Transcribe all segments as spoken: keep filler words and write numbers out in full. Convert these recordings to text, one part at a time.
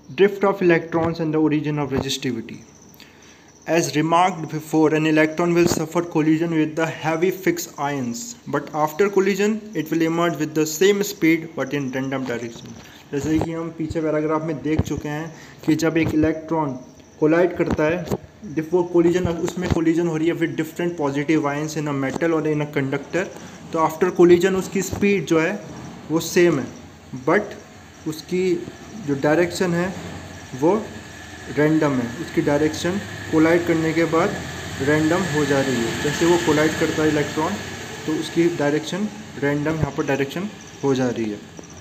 Drift of electrons and the origin of resistivity. As remarked before, an electron will suffer collision with the heavy fixed ions, but after collision it will emerge with the same speed but in random direction. जैसे कि हम पीछे paragraph में देख चुके हैं कि जब एक इलेक्ट्रॉन कोलाइड करता है, जब वो कोलिजन उसमें कोलिजन हो रही है with different positive ions in a metal और इन अ कंडक्टर, तो आफ्टर कोलिजन उसकी स्पीड जो है वो सेम है, बट उसकी जो डायरेक्शन है वो रैंडम है. उसकी डायरेक्शन कोलाइड करने के बाद रैंडम हो जा रही है. जैसे वो कोलाइड करता है इलेक्ट्रॉन तो उसकी डायरेक्शन रैंडम यहाँ पर डायरेक्शन हो जा रही है.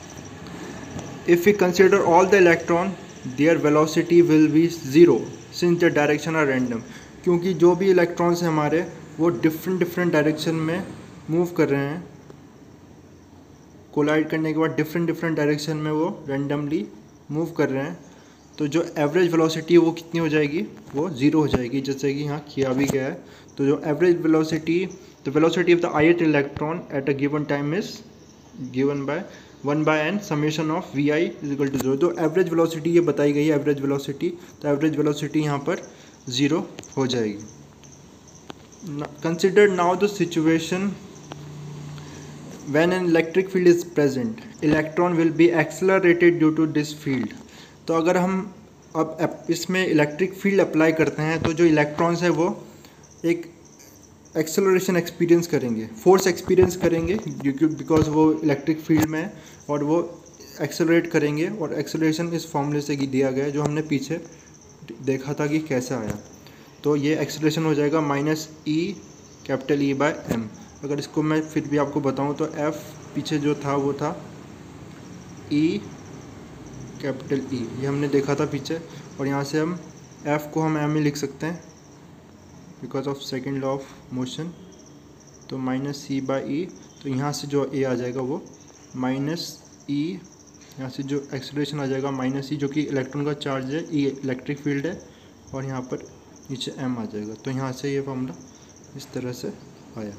If we consider all the electron their velocity will be zero since the direction are random. क्योंकि जो भी इलेक्ट्रॉन्स हैं हमारे वो डिफरेंट डिफरेंट डायरेक्शन में मूव कर रहे हैं. कोलाइड करने के बाद डिफरेंट डिफरेंट डायरेक्शन में वो रैंडमली मूव कर रहे हैं. तो जो एवरेज वेलोसिटी है वो कितनी हो जाएगी, वो ज़ीरो हो जाएगी, जैसे कि यहाँ किया भी गया है. तो जो average velocity, the velocity of the ith electron at a given time is given by one by N summation of V I is equal to zero. तो एवरेज वेलोसिटी ये बताई गई है, एवरेज वेलोसिटी, तो एवरेज वेलोसिटी यहाँ पर zero हो जाएगी. Consider now the situation when an electric field is present, electron will be accelerated due to this field. तो अगर हम अब इसमें इलेक्ट्रिक फील्ड अप्लाई करते हैं तो जो इलेक्ट्रॉन्स है वो एक एक्सेलरेशन एक्सपीरियंस करेंगे, फोर्स एक्सपीरियंस करेंगे बिकॉज वो इलेक्ट्रिक फील्ड में है, और वो एक्सेलरेट करेंगे. और एक्सेलरेशन इस फॉर्मूले से दिया गया है जो हमने पीछे देखा था कि कैसे आया. तो ये एक्सेलरेशन हो जाएगा minus E capital E by M. अगर इसको मैं फिर भी आपको बताऊं तो एफ पीछे जो था वो था ई कैपिटल ई, ये हमने देखा था पीछे, और यहाँ से हम एफ को हम एम ही लिख सकते हैं because of second law of motion. तो माइनस सी बाई ई, तो यहाँ से जो ए आ जाएगा वो माइनस ई, यहाँ से जो एक्सेलरेशन आ जाएगा माइनस ई जो कि इलेक्ट्रॉन का चार्ज है, ई इलेक्ट्रिक फील्ड है, और यहाँ पर नीचे एम आ जाएगा. तो यहाँ से ये फॉर्मूला इस तरह से आया.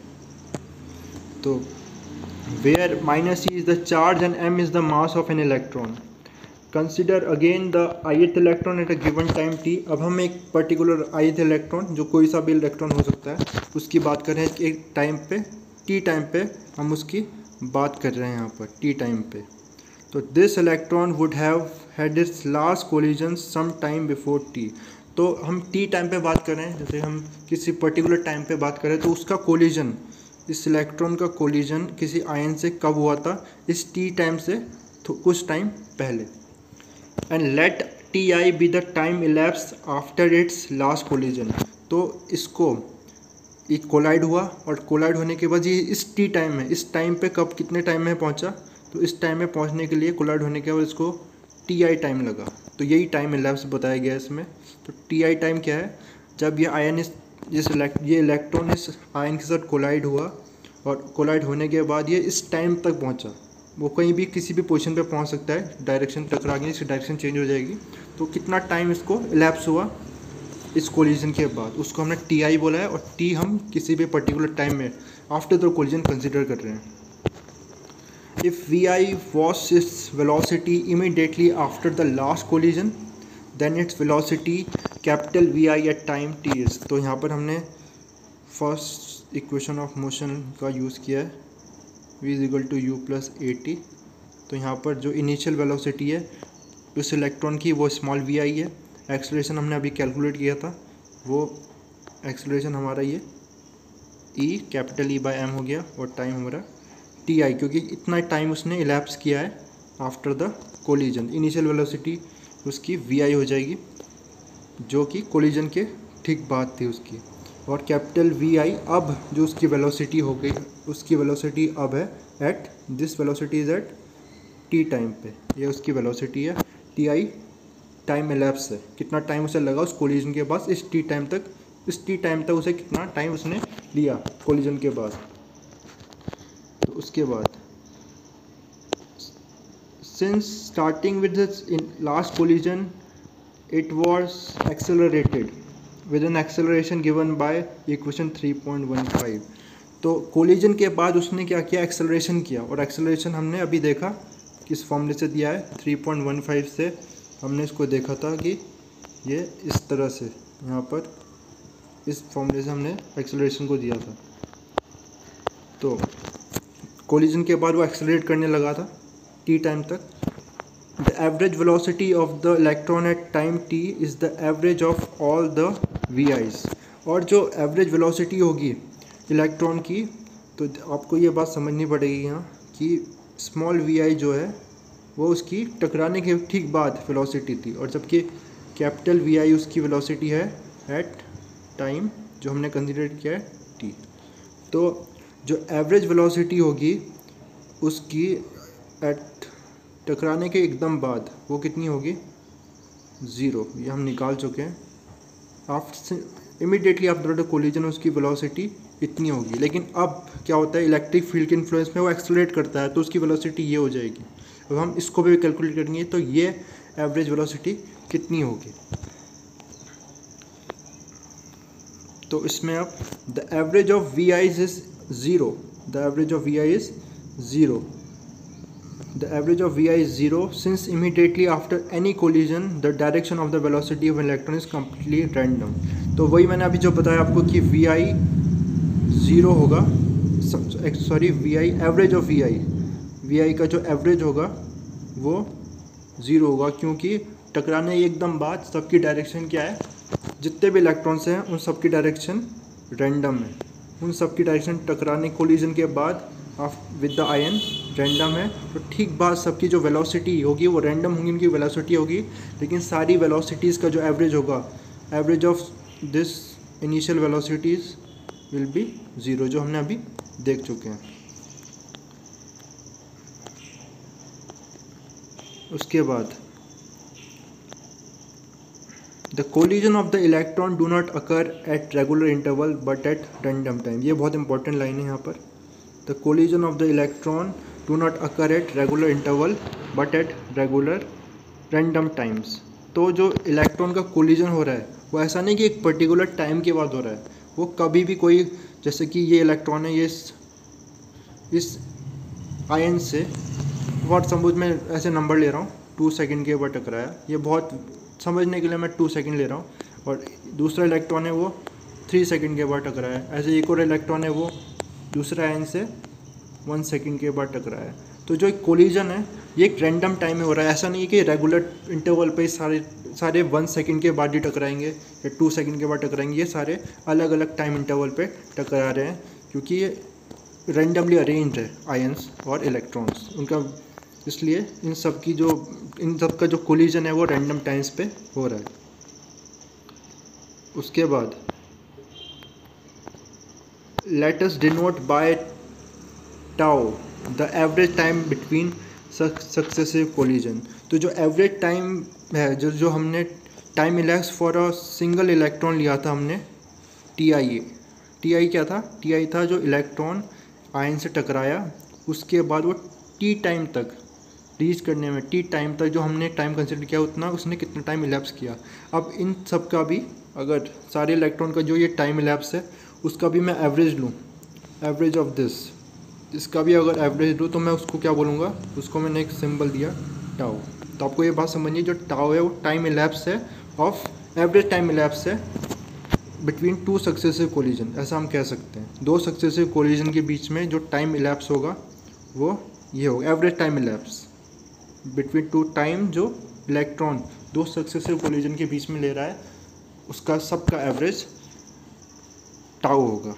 तो where minus E is the charge and M is the mass of an electron. Consider again the ith electron at a given time t. अब हम एक पर्टिकुलर ith इलेक्ट्रॉन, जो कोई सा भी इलेक्ट्रॉन हो सकता है, उसकी बात कर रहे हैं एक टाइम पे, t टाइम पे हम उसकी बात कर रहे हैं यहाँ पर t टाइम पे. तो this electron would have had its last collision some time before t. तो हम t टाइम पे बात कर रहे हैं, जैसे हम किसी पर्टिकुलर टाइम पे बात कर रहे हैं तो उसका कोलिजन, इस इलेक्ट्रॉन का कोलिजन किसी आयन से कब हुआ था, इस t टाइम से कुछ टाइम पहले. And let T I be the time elapse after its last collision. तो इसको एक कोलाइड हुआ, और कोलाइड होने के बाद ये इस टी टाइम में, इस टाइम पे कब कितने टाइम में पहुंचा, तो इस टाइम में पहुंचने के लिए कोलाइड होने के बाद इसको टी आई टाइम लगा. तो यही टाइम इलेप्स बताया गया है इसमें. तो टी आई टाइम क्या है, जब ये आयन इस जिस ये इलेक्ट्रॉन इस आयन के साथ कोलाइड हुआ, और कोलाइड होने के बाद ये इस टाइम तक पहुँचा. वो कहीं भी किसी भी पोजीशन पे पहुंच सकता है, डायरेक्शन टकरा गई, इसकी डायरेक्शन चेंज हो जाएगी. तो कितना टाइम इसको इलैप्स हुआ इस कोलिजन के बाद, उसको हमने टी आई बोला है, और टी हम किसी भी पर्टिकुलर टाइम में आफ्टर द कोलिजन कंसिडर कर रहे हैं. If V I was its velocity immediately after the last collision then its velocity capital V I at time T is. तो यहाँ पर हमने फर्स्ट इक्वेशन ऑफ मोशन का use किया है, v is equal to U plus A T. तो यहाँ पर जो इनिशियल वेलोसिटी है उस इलेक्ट्रॉन की वो स्मॉल वी आई है. एक्सेलरेशन हमने अभी कैलकुलेट किया था, वो एक्सेलरेशन हमारा ये e capital E by M हो गया, और टाइम हमारा टी आई, क्योंकि इतना टाइम उसने इलैप्स किया है after the collision. Initial velocity उसकी वी आई हो जाएगी जो कि कोलिजन के ठीक बाद थी उसकी, और कैपिटल वी आई अब जो उसकी वेलोसिटी हो गई, उसकी वेलोसिटी अब है at this velocity is at T time पे. ये उसकी वेलोसिटी है. टी आई टाइम एलैप्स है, कितना टाइम उसे लगा उस कोलिजन के बाद इस टी टाइम तक, इस टी टाइम तक उसे कितना टाइम उसने लिया कोलिजन के बाद. तो उसके बाद since starting with this in last collision it was accelerated with an acceleration given by equation three point one five. तो कोलिजन के बाद उसने क्या किया, एक्सेलरेशन किया, और एक्सेलरेशन हमने अभी देखा किस फॉर्मूले से दिया है, थ्री पॉइंट वन फाइव से हमने इसको देखा था कि ये इस तरह से यहाँ पर इस फॉर्मूले से हमने एक्सेलरेशन को दिया था। तो कोलिजन के बाद वो एक्सेलरेट करने लगा था टी टाइम तक। The average velocity of the electron at time T is the average of all the V I's. और जो एवरेज वेलोसिटी होगी इलेक्ट्रॉन की, तो आपको ये बात समझनी पड़ेगी यहाँ कि स्मॉल वी आई जो है वो उसकी टकराने के ठीक बाद वेलोसिटी थी, और जबकि कैपिटल वी आई उसकी वेलोसिटी है एट टाइम जो हमने कंसिडर किया है टी। तो जो एवरेज वेलोसिटी होगी उसकी एट टकराने के एकदम बाद वो कितनी होगी, ज़ीरो। ये हम निकाल चुके हैं। After immediately after the collision उसकी वेलोसिटी इतनी होगी। लेकिन अब क्या होता है, इलेक्ट्रिक फील्ड के इन्फ्लुएंस में वो एक्सेलरेट करता है तो उसकी वेलोसिटी ये हो जाएगी। अब हम इसको भी कैलकुलेट करेंगे तो ये एवरेज वेलोसिटी कितनी होगी। तो इसमें अब the average of V I's is zero, the average of V I is zero, the average of V I is zero since immediately after any collision the direction of the velocity of electron is completely random. तो वही मैंने अभी जो बताया आपको कि V I zero होगा, sorry V I average of V I, V I का जो एवरेज होगा वो ज़ीरो होगा, क्योंकि टकराने एकदम बाद सबकी डायरेक्शन क्या है, जितने भी इलेक्ट्रॉन्स हैं उन सबकी डायरेक्शन रैंडम है, उन सबकी डायरेक्शन टकराने कोलिजन के बाद विद द आयन रैंडम है। तो ठीक बाद सबकी जो वेलोसिटी होगी वो रैंडम होगी, उनकी वेलोसिटी होगी, लेकिन सारी वेलोसिटीज़ का जो एवरेज होगा, average of this initial velocities will be zero, जो हमने अभी देख चुके हैं। उसके बाद the collision of the electron do not occur at regular interval but at random time. ये बहुत इंपॉर्टेंट लाइन है यहाँ पर। The collision of the electron do not occur at regular interval but at regular random times. तो जो electron का collision हो रहा है वो ऐसा नहीं कि एक पर्टिकुलर टाइम के बाद हो रहा है, वो कभी भी कोई, जैसे कि ये इलेक्ट्रॉन है, ये इस, इस आयन से बहुत सपोज मैं ऐसे नंबर ले रहा हूँ, टू सेकंड के बाद टकराया, ये बहुत समझने के लिए मैं टू सेकंड ले रहा हूँ, और दूसरा इलेक्ट्रॉन है वो थ्री सेकंड के बाद टकराया। ऐसे एक और इलेक्ट्रॉन है वो दूसरा आयन से वन सेकंड के बाद टकराया। तो जो एक कोलिजन है ये एक रैंडम टाइम में हो रहा है, ऐसा नहीं है कि रेगुलर इंटरवल पे सारे सारे वन सेकंड के बाद ही टकराएंगे या टू सेकंड के बाद टकराएंगे। ये सारे अलग अलग टाइम इंटरवल पे टकरा रहे हैं, क्योंकि ये रैंडमली अरेंज्ड है आयंस और इलेक्ट्रॉन्स उनका, इसलिए इन सब की जो इन सब का जो कोलिजन है वो रैंडम टाइम्स पे हो रहा है। उसके बाद let us denote by tau the average time between successive collision. तो जो एवरेज टाइम है, जो जो हमने time elapse for a single electron लिया था हमने, टी आई। टी आई क्या था, टी आई था जो इलेक्ट्रॉन आयन से टकराया, उसके बाद वो टी टाइम तक रीच करने में, टी टाइम तक जो हमने टाइम कंसिडर किया उतना उसने कितना टाइम इलेप्स किया। अब इन सब का भी, अगर सारे इलेक्ट्रॉन का जो ये टाइम इलेप्स है उसका भी मैं एवरेज लूँ, एवरेज ऑफ दिस, इसका भी अगर एवरेज लूँ तो मैं उसको क्या बोलूँगा, उसको मैंने एक सिंबल दिया टाउ। तो आपको ये बात समझिए, जो टाउ है वो टाइम इलेप्स है ऑफ, एवरेज टाइम इलेप्स है बिटवीन टू सक्सेसिव कोलिजन, ऐसा हम कह सकते हैं। दो सक्सेसिव कोलिजन के बीच में जो टाइम इलेप्स होगा वो ये होगा average time elapse between two time जो इलेक्ट्रॉन दो सक्सेसिव कोलिजन के बीच में ले रहा है, उसका सबका एवरेज टाउ होगा।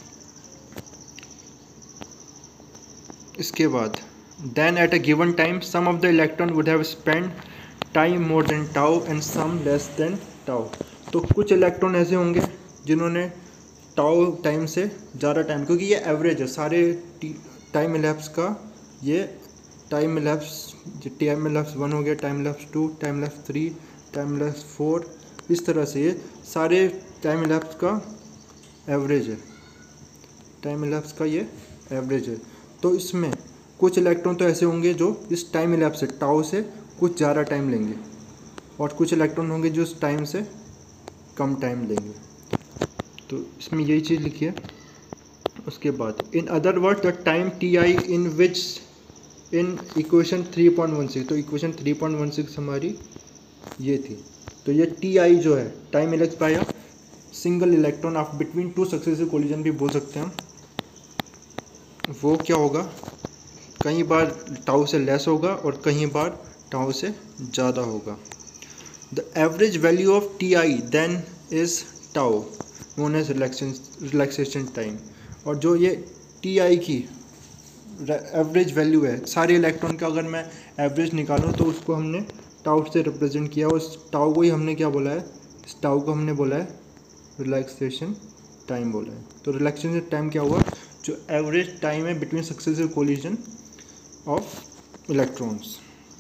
इसके बाद then at a given time some of the electron would have spend time more than tau and some less than tau. तो कुछ इलेक्ट्रॉन ऐसे होंगे जिन्होंने टाउ टाइम से ज़्यादा टाइम, क्योंकि ये एवरेज है सारे टाइम इलेप्स का, ये time elapse time elapse one हो गया, time elapse two, time elapse three, time elapse four, इस तरह से ये सारे टाइम इलेप्स का एवरेज है, टाइम इलेप्स का ये एवरेज है। तो इसमें कुछ इलेक्ट्रॉन तो ऐसे होंगे जो इस टाइम इलेप्स से टाउ से कुछ ज़्यादा टाइम लेंगे, और कुछ इलेक्ट्रॉन होंगे जो इस टाइम से कम टाइम लेंगे। तो इसमें यही चीज़ लिखी है। उसके बाद in other word the time T I in which in equation three point one six, तो equation three point one six हमारी ये थी। तो ये टी आई जो है time elapsed by a single electron of between two successive collision भी बोल सकते हैं हम, वो क्या होगा, कई बार टाउ से लेस होगा और कई बार टाउ से ज़्यादा होगा। The average value of T I then is tau known as relaxation time. और जो ये टी आई की एवरेज वैल्यू है सारे इलेक्ट्रॉन का, अगर मैं एवरेज निकालूं तो उसको हमने टाउ से रिप्रेजेंट किया, और उस टाउ को ही हमने क्या बोला है, इस टाउ को हमने बोला है रिलैक्सेशन टाइम बोला है। तो रिलैक्सेशन टाइम क्या हुआ, जो एवरेज टाइम है between successive collision of electrons.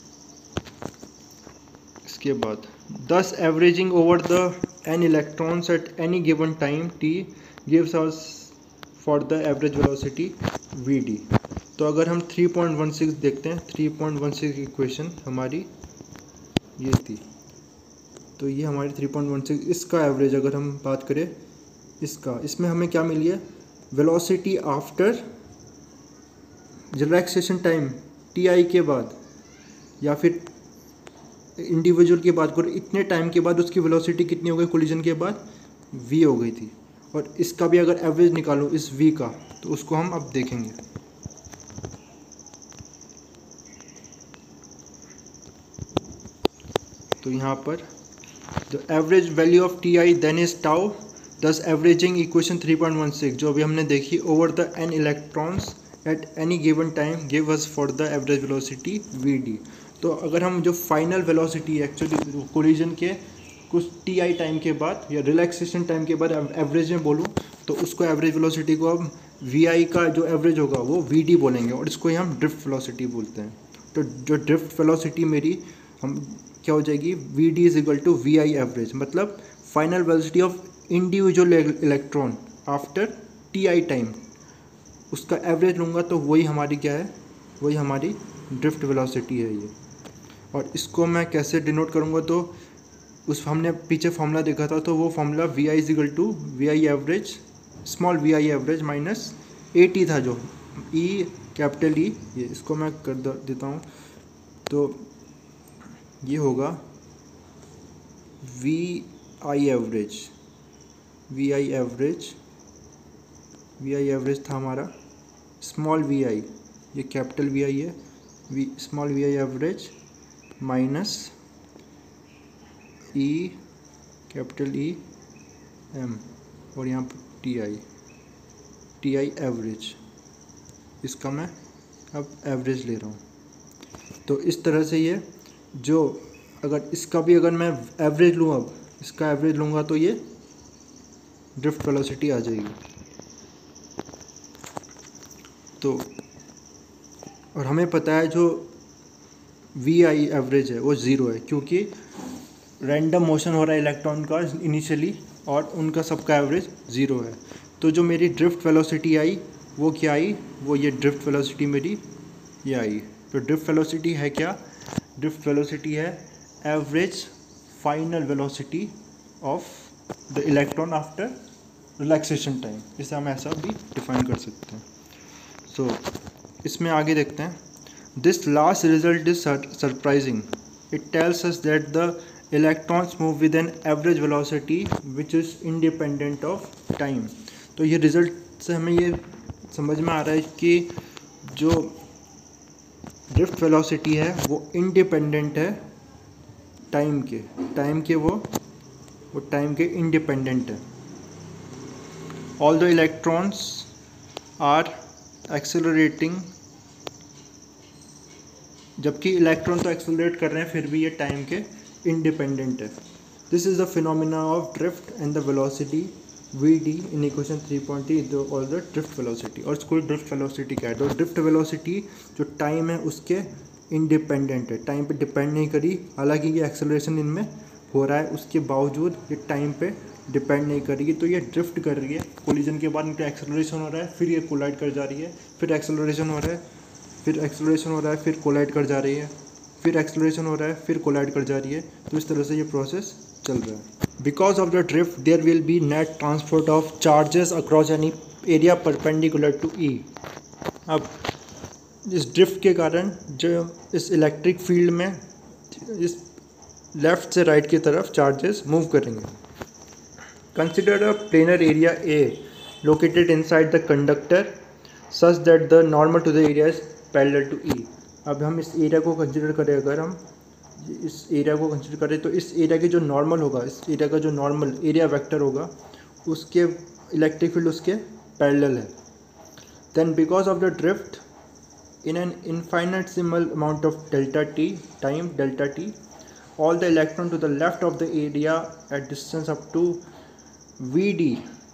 इसके बाद thus averaging over the N electrons at any given time T gives us for the average velocity V D. तो अगर हम थ्री पॉइंट वन सिक्स देखते हैं, थ्री पॉइंट वन सिक्स की equation हमारी ये थी, तो ये हमारी थ्री पॉइंट वन सिक्स, इसका एवरेज अगर हम बात करें इसका, इसमें हमें क्या मिली है, velocity after relaxation time T I के बाद, या फिर इंडिविजुअल की बात करो इतने टाइम के बाद उसकी वेलोसिटी कितनी हो गई कोलिजन के बाद, v हो गई थी। और इसका भी अगर एवरेज निकालो इस v का, तो उसको हम अब देखेंगे। तो यहाँ पर the average value of T I then is tau, thus averaging equation three point one six जो अभी हमने देखी, over the N electrons at any given time give us for the average velocity V D. तो अगर हम जो final velocity actually collision के कुछ टी आई टाइम के बाद या रिलैक्सेशन टाइम के बाद एवरेज में बोलूँ, तो उसको एवरेज वेलोसिटी को अब वी आई का जो एवरेज होगा वो वी डी बोलेंगे, और इसको ही हम ड्रिफ्ट वेलोसिटी बोलते हैं। तो जो ड्रिफ्ट वेलोसिटी मेरी हम क्या हो जाएगी, V D is equal to V I average, मतलब final velocity of individual electron after T I time, उसका एवरेज लूँगा तो वही हमारी क्या है, वही हमारी ड्रिफ्ट वेलोसिटी है ये। और इसको मैं कैसे डिनोट करूँगा, तो उस हमने पीछे फॉर्मूला देखा था, तो वो formula V I is equal to V I average, small V I average minus A T था, जो ई कैपिटल ई, ये इसको मैं कर देता हूँ, तो ये होगा V I average, V I average, V I average था हमारा स्मॉल वी आई, ये कैपिटल वी आई है, V small V I average minus E capital E M, और यहाँ पर T I, T I average, इसका मैं अब एवरेज ले रहा हूँ। तो इस तरह से ये जो, अगर इसका भी अगर मैं एवरेज लूँ, अब इसका एवरेज लूँगा तो ये ड्रिफ्ट वेलोसिटी आ जाएगी। तो और हमें पता है जो वी आई एवरेज है वो ज़ीरो है, क्योंकि रैंडम मोशन हो रहा है इलेक्ट्रॉन का इनिशियली, और उनका सबका एवरेज ज़ीरो है। तो जो मेरी ड्रिफ्ट वेलोसिटी आई वो क्या आई, वो ये ड्रिफ्ट वेलोसिटी मेरी ये आई। तो ड्रिफ्ट वेलोसिटी है क्या, ड्रिफ्ट वेलोसिटी है average final velocity of the electron after relaxation time, इसे हम ऐसा भी डिफाइन कर सकते हैं। सो so, इसमें आगे देखते हैं, this last result is surprising, it tells us that the electrons move with an average velocity which is independent of time. तो ये रिजल्ट से हमें ये समझ में आ रहा है कि जो ड्रिफ्ट वेलोसिटी है वो इंडिपेंडेंट है टाइम के, टाइम के वो वो टाइम के इंडिपेंडेंट है। All the electrons are accelerating, जबकि इलेक्ट्रॉन तो एक्सेलरेट कर रहे हैं फिर भी ये टाइम के इंडिपेंडेंट है। This is the phenomena of drift and the velocity V D in equation three point three और द ड्रिफ्ट वेलोसिटी। और इसको ड्रिफ्ट वेलोसिटी क्या है, तो ड्रिफ्ट वेलोसिटी जो टाइम है उसके इंडिपेंडेंट है, टाइम पे डिपेंड नहीं करी, हालांकि ये एक्सेलरेशन इनमें हो रहा है उसके बावजूद ये टाइम पे डिपेंड नहीं करेगी। तो ये ड्रिफ्ट कर रही है, कोलिजन के बाद इनका एक्सेलरेशन हो रहा है, फिर ये कोलाइड कर जा रही है, फिर एक्सेलरेशन हो रहा है, फिर एक्सेलरेशन हो रहा है, फिर कोलाइड कर जा रही है, फिर एक्सेलरेशन हो रहा है, फिर कोलाइड कर जा रही है। तो इस तरह से ये प्रोसेस चल रहा है। Because of the drift there will be net transport of charges across any area perpendicular to E. अब इस ड्रिफ्ट के कारण जो इस इलेक्ट्रिक फील्ड में इस लेफ़्ट से राइट की तरफ चार्जेस मूव करेंगे। Consider a planar area A located inside the conductor such that the normal to the area is parallel to E. अब हम इस एरिया को कंसिडर करें, अगर हम इस एरिया को कंसिडर करें तो इस एरिया की जो नॉर्मल होगा, इस एरिया का जो नॉर्मल एरिया वेक्टर होगा, उसके इलेक्ट्रिक फील्ड उसके पैरेलल है। Then because of the drift in an infinitesimal amount of delta t time delta t, all the electron to the left of the area at distance up to vd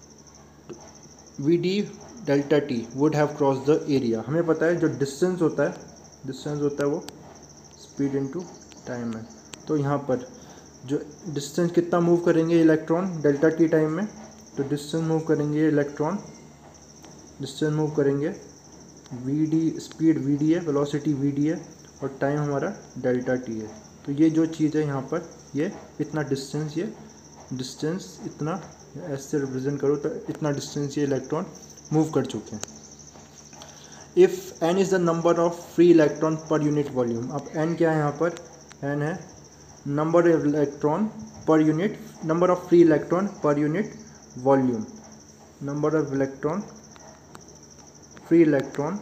vd delta t would have crossed the area। हमें पता है जो distance होता है distance होता है वो speed into time है। तो यहाँ पर जो डिस्टेंस कितना मूव करेंगे इलेक्ट्रॉन डेल्टा टी टाइम में, तो डिस्टेंस मूव करेंगे इलेक्ट्रॉन डिस्टेंस मूव करेंगे V D, speed V D है, वेलोसिटी वी डी है, और टाइम हमारा डेल्टा टी है। तो ये जो चीज़ है यहाँ पर, ये इतना डिस्टेंस, ये डिस्टेंस इतना ऐसे रिप्रेजेंट करो तो इतना डिस्टेंस ये इलेक्ट्रॉन मूव कर चुके हैं। If N is the number of free electron per unit volume. अब एन क्या है यहाँ पर, एन है number of electron per unit, number of free electron per unit volume, number of electron free electron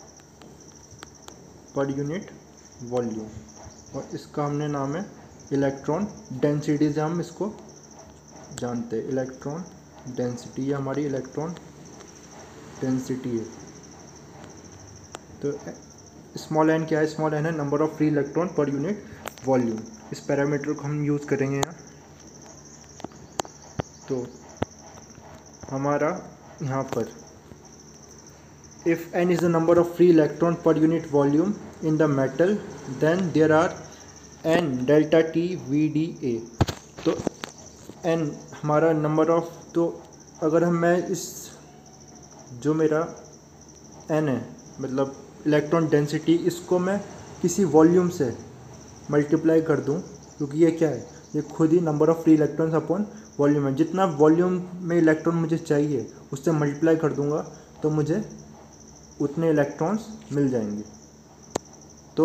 per unit volume, और इसका हमने नाम है इलेक्ट्रॉन डेंसिटी से हम इसको जानते हैं। इलेक्ट्रॉन डेंसिटी, ये हमारी इलेक्ट्रॉन डेंसिटी है। तो स्मॉल एन क्या है, स्मॉल एन है number of free electron per unit volume. इस पैरामीटर को हम यूज़ करेंगे यहाँ। तो हमारा यहाँ पर if n is the number of free electron per unit volume in the metal, then there are n delta t V D A। तो n हमारा नंबर ऑफ, तो अगर हम मैं इस जो मेरा n है मतलब इलेक्ट्रॉन डेंसिटी, इसको मैं किसी वॉल्यूम से मल्टीप्लाई कर दूं, क्योंकि ये क्या है, ये खुद ही number of free electrons upon volume है। जितना वॉल्यूम में इलेक्ट्रॉन मुझे चाहिए उससे मल्टीप्लाई कर दूंगा तो मुझे उतने इलेक्ट्रॉन्स मिल जाएंगे। तो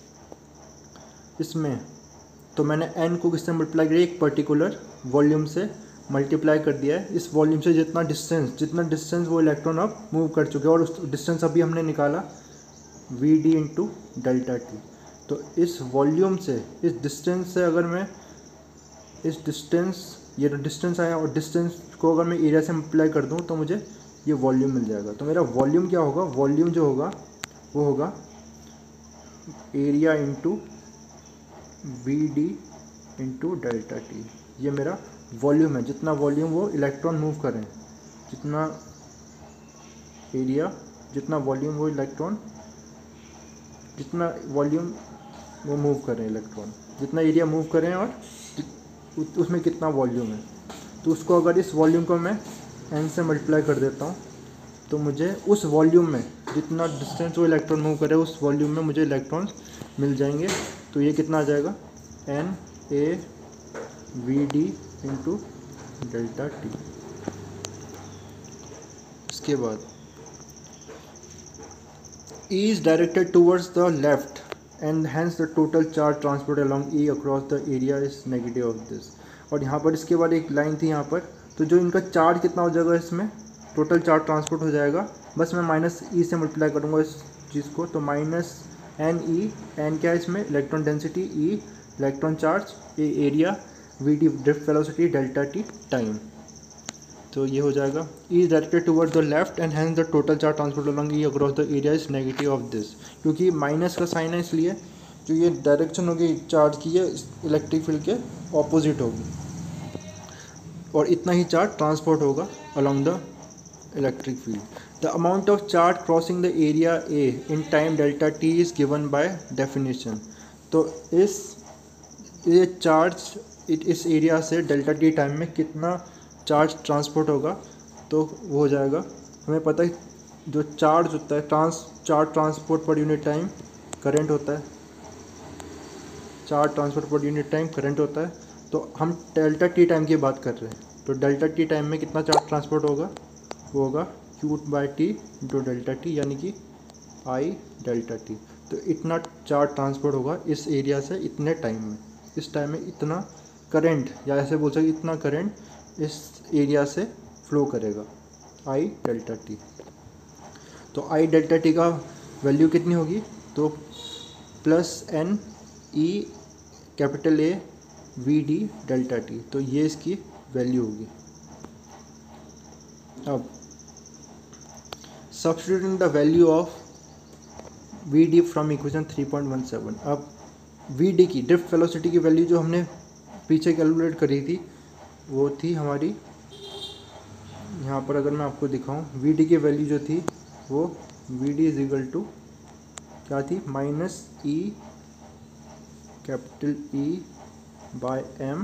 इसमें तो मैंने n को किससे मल्टीप्लाई किया, एक पर्टिकुलर वॉल्यूम से मल्टीप्लाई कर दिया है। इस वॉल्यूम से जितना डिस्टेंस जितना डिस्टेंस वो इलेक्ट्रॉन अब मूव कर चुके हैं, और उस डिस्टेंस अभी हमने निकाला V D into delta T. तो इस वॉल्यूम से, इस डिस्टेंस से अगर मैं इस डिस्टेंस, ये डिस्टेंस आया, और डिस्टेंस को अगर मैं एरिया से मल्टीप्लाई कर दूँ तो मुझे ये वॉल्यूम मिल जाएगा। तो मेरा वॉल्यूम क्या होगा, वॉल्यूम जो होगा वो होगा area into V D into delta T. ये मेरा वॉल्यूम है, जितना वॉल्यूम वो इलेक्ट्रॉन मूव करें, जितना एरिया, जितना वॉल्यूम वो इलेक्ट्रॉन, जितना वॉल्यूम वो मूव करें इलेक्ट्रॉन, जितना एरिया मूव करें और उसमें कितना वॉल्यूम है। तो उसको अगर इस वॉल्यूम को मैं एन से मल्टीप्लाई कर देता हूँ तो मुझे उस वॉल्यूम में जितना डिस्टेंस वो इलेक्ट्रॉन मूव करे उस वॉल्यूम में मुझे इलेक्ट्रॉन्स मिल जाएंगे। तो ये कितना आ जाएगा, N A V D into delta T. इसके बाद E is directed towards the left and hence the total charge transport along E across the area is negative of this। और यहाँ पर इसके बाद एक लाइन थी यहाँ पर, तो जो इनका चार्ज कितना हो जाएगा, इसमें टोटल चार्ज ट्रांसपोर्ट हो जाएगा, बस मैं माइनस ई से मल्टीप्लाई करूँगा इस चीज़ को। तो माइनस एन ई, एन क्या है इसमें electron density, E electron charge, A area, V D drift velocity, delta T time. तो ये हो जाएगा E is directed towards the left and hence the total charge transport along E across the area is negative of this. क्योंकि minus का sign है इसलिए जो ये डायरेक्शन होगी चार्ज की है इलेक्ट्रिक फील्ड के ऑपोजिट होगी, और इतना ही चार्ज ट्रांसपोर्ट होगा along the electric field. The amount of charge crossing the area A in time delta T is given by definition. तो इस ये चार्ज इस एरिया से डेल्टा टी टाइम में कितना चार्ज ट्रांसपोर्ट होगा, तो वो हो जाएगा, हमें पता है जो चार्ज होता है trans charge transport per unit time current होता है, charge transport per unit time current होता है। तो हम डेल्टा टी टाइम की बात कर रहे हैं, तो डेल्टा टी टाइम में कितना चार्ज ट्रांसपोर्ट होगा, वो होगा Q by T into delta T, यानी कि आई डेल्टा टी। तो इतना चार्ज ट्रांसपोर्ट होगा इस एरिया से इतने टाइम में। इस टाइम में इतना करंट, या ऐसे बोल सकते इतना करंट इस एरिया से फ्लो करेगा, आई डेल्टा टी। तो आई डेल्टा टी का वैल्यू कितनी होगी, तो plus N E capital A V D delta T, तो ये इसकी वैल्यू होगी। अब substituting the value of V D from equation three point one seven. अब वी डी की ड्रिफ्ट वेलोसिटी की वैल्यू जो हमने पीछे कैलकुलेट करी थी वो थी हमारी, यहाँ पर अगर मैं आपको दिखाऊं, वी डी की वैल्यू जो थी वो V D is equal to क्या थी, minus E capital E by M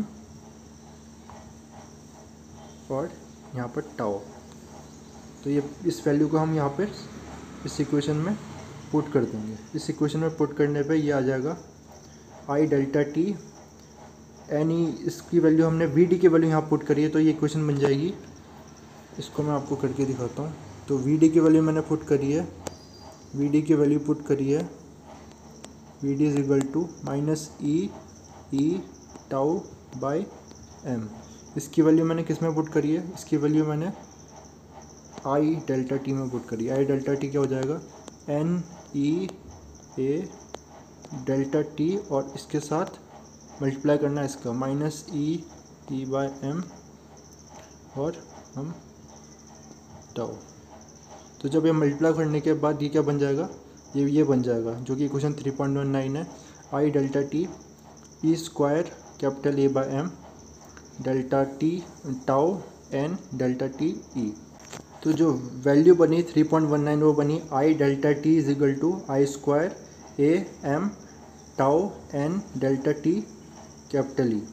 और यहाँ पर टाउ। तो ये इस वैल्यू को हम यहाँ पर इस इक्वेशन में पुट कर देंगे। इस इक्वेशन में पुट करने पे ये आ जाएगा I delta T N E, इसकी वैल्यू हमने वी डी की वैल्यू यहाँ पुट करी है, तो ये इक्वेशन बन जाएगी। इसको मैं आपको करके दिखाता हूँ। तो वी डी की वैल्यू मैंने पुट करी है, वी डी की वैल्यू पुट करी है, V D is equal to minus E E tau by M. इसकी वैल्यू मैंने किस में पुट करी है, इसकी वैल्यू मैंने आई डेल्टा टी में पुट करी है। आई डेल्टा टी क्या हो जाएगा, N E A delta T और इसके साथ मल्टीप्लाई करना है इसका, minus E E by M और हम टाउ। तो जब ये मल्टीप्लाई करने के बाद ये क्या बन जाएगा, ये ये बन जाएगा जो कि equation three point one nine है, I delta T E square capital A by M delta T tau N delta T E. तो जो वैल्यू बनी थ्री पॉइंट वन नाइन वो बनी I delta T is equal to I square A M tau N delta T capital E.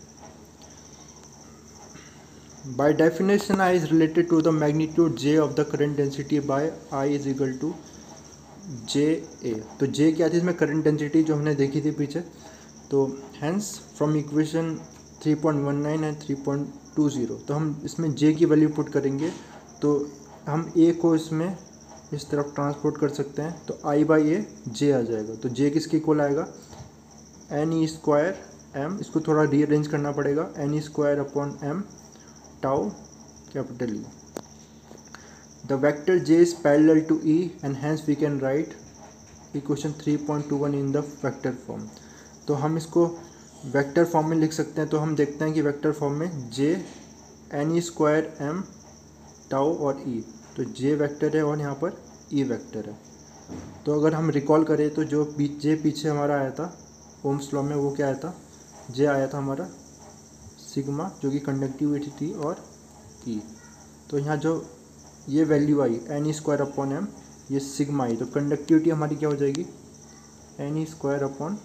By definition, I is related to the magnitude J of the current density by I is equal to J A। तो J क्या थी इसमें, current density जो हमने देखी थी पीछे। तो hence from equation three point one nine and three point two zero, तो हम इसमें J की वैल्यू पुट करेंगे तो हम A को इसमें इस तरफ ट्रांसपोर्ट कर सकते हैं, तो I बाई ए J आ जाएगा। तो J किसके इक्वल आएगा, एन ई स्क्वायर एम, इसको थोड़ा रीअरेंज करना पड़ेगा, N E square upon M tau capital E. The vector j is parallel to E and hence we can write equation three point two one in the vector form। तो हम इसको vector form में लिख सकते हैं। तो हम देखते हैं कि वेक्टर फॉर्म में j N E square M tau और e, तो j वेक्टर है और यहाँ पर e वेक्टर है। तो अगर हम रिकॉल करें तो जो j पीछे हमारा आया था ओम्स लॉ में, वो क्या आया था, j आया था हमारा सिग्मा जो कि कंडक्टिविटी थी और ई। तो यहाँ जो ये value I N E square upon M, ये सिग्मा आई, तो कंडक्टिविटी हमारी क्या हो जाएगी, N E square upon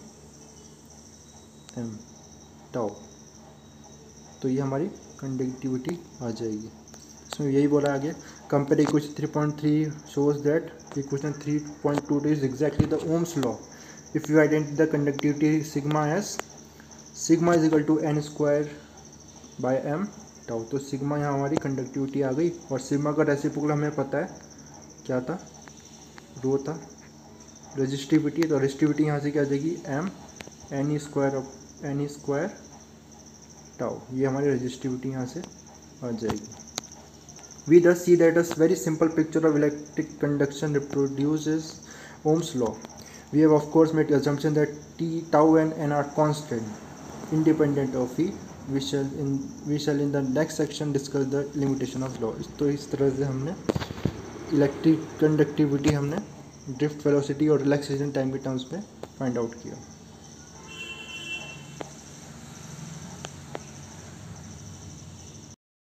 M tau. तो ये हमारी कंडक्टिविटी आ जाएगी। इसमें यही बोला आगे, compare equation three point three shows that equation three point two is exactly the Ohm's law if you identify the conductivity sigma as sigma is equal to N square by M tau. तो sigma यहाँ हमारी conductivity आ गई, और sigma का reciprocal हमें पता है क्या था, रो था, रेजिस्टिविटी। तो रेजिस्टिविटी यहाँ से क्या आ जाएगी, M N E square N E square tau, ये हमारी रेजिस्टिविटी यहाँ से आ जाएगी। We thus see that a very simple picture of electric conduction reproduces Ohm's law. We have of course made the assumption that T, tau and n are constant independent of E. We shall in we shall in the next section discuss the limitation of law. तो इस तरह से हमने electric conductivity हमने drift velocity और relaxation time के terms में find out किया।